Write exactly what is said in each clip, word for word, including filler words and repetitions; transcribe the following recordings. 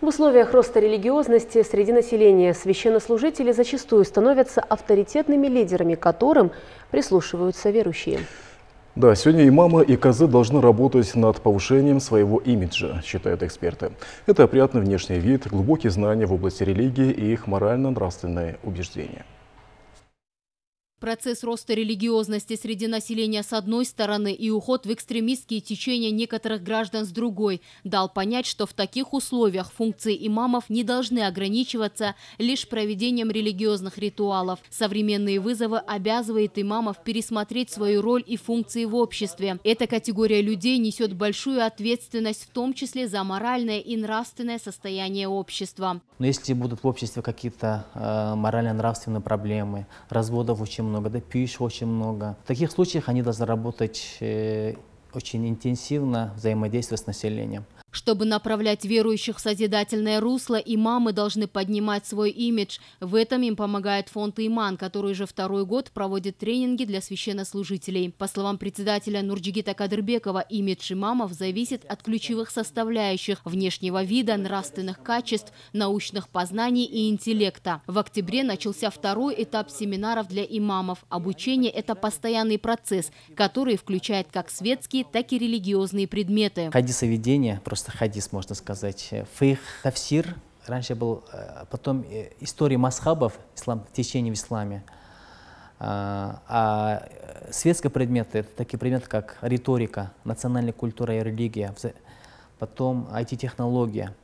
В условиях роста религиозности среди населения священнослужители зачастую становятся авторитетными лидерами, которым прислушиваются верующие. Да, сегодня имамы и казы должны работать над повышением своего имиджа, считают эксперты. Это опрятный внешний вид, глубокие знания в области религии и их морально-нравственные убеждения. Процесс роста религиозности среди населения с одной стороны и уход в экстремистские течения некоторых граждан с другой дал понять, что в таких условиях функции имамов не должны ограничиваться лишь проведением религиозных ритуалов. Современные вызовы обязывают имамов пересмотреть свою роль и функции в обществе. Эта категория людей несет большую ответственность, в том числе за моральное и нравственное состояние общества. Но если будут в обществе какие-то э, морально-нравственные проблемы, разводов очень много, да, пищи очень много. В таких случаях они должны работать э, очень интенсивно, взаимодействовать с населением. Чтобы направлять верующих в созидательное русло, имамы должны поднимать свой имидж. В этом им помогает фонд «Иман», который уже второй год проводит тренинги для священнослужителей. По словам председателя Нурджигита Кадырбекова, имидж имамов зависит от ключевых составляющих – внешнего вида, нравственных качеств, научных познаний и интеллекта. В октябре начался второй этап семинаров для имамов. Обучение – это постоянный процесс, который включает как светские, так и религиозные предметы. Хадисоведение, ведения, просто хадис, можно сказать, фейх, тафсир, раньше был, потом история масхабов, ислам, течение в исламе. А, а светские предметы, это такие предметы, как риторика, национальная культура и религия, потом ай ти-технология,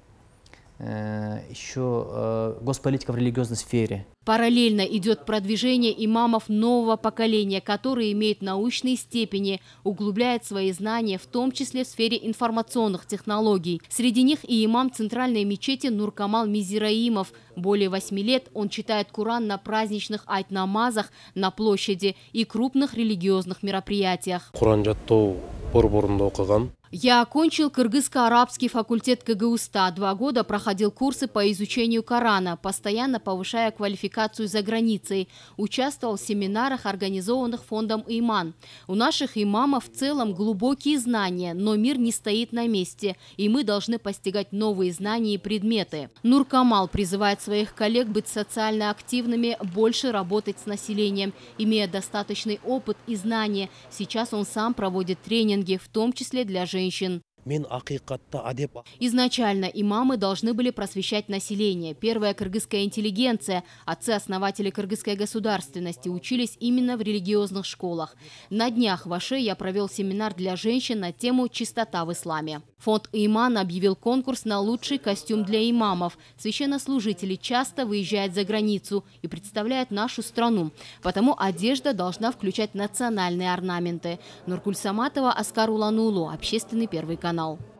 еще госполитика в религиозной сфере. Параллельно идет продвижение имамов нового поколения, которые имеют научные степени, углубляют свои знания, в том числе в сфере информационных технологий. Среди них и имам центральной мечети Нуркамал Мизираимов. Более восьми лет он читает Коран на праздничных айт-намазах на площади и крупных религиозных мероприятиях. Я окончил кыргызско-арабский факультет ка гэ у ста. Два года проходил курсы по изучению Корана, постоянно повышая квалификацию за границей. Участвовал в семинарах, организованных фондом «Иман». У наших имамов в целом глубокие знания, но мир не стоит на месте, и мы должны постигать новые знания и предметы. Нуркамал призывает своих коллег быть социально активными, больше работать с населением, имея достаточный опыт и знания. Сейчас он сам проводит тренинги, в том числе для женщин. Изначально имамы должны были просвещать население. Первая кыргызская интеллигенция, отцы-основатели кыргызской государственности, учились именно в религиозных школах. На днях в Аше я провел семинар для женщин на тему «Чистота в исламе». Фонд «Иман» объявил конкурс на лучший костюм для имамов. Священнослужители часто выезжают за границу и представляют нашу страну. Потому одежда должна включать национальные орнаменты. Нуркуль Саматова, Оскар Уланулу, Общественный первый канал.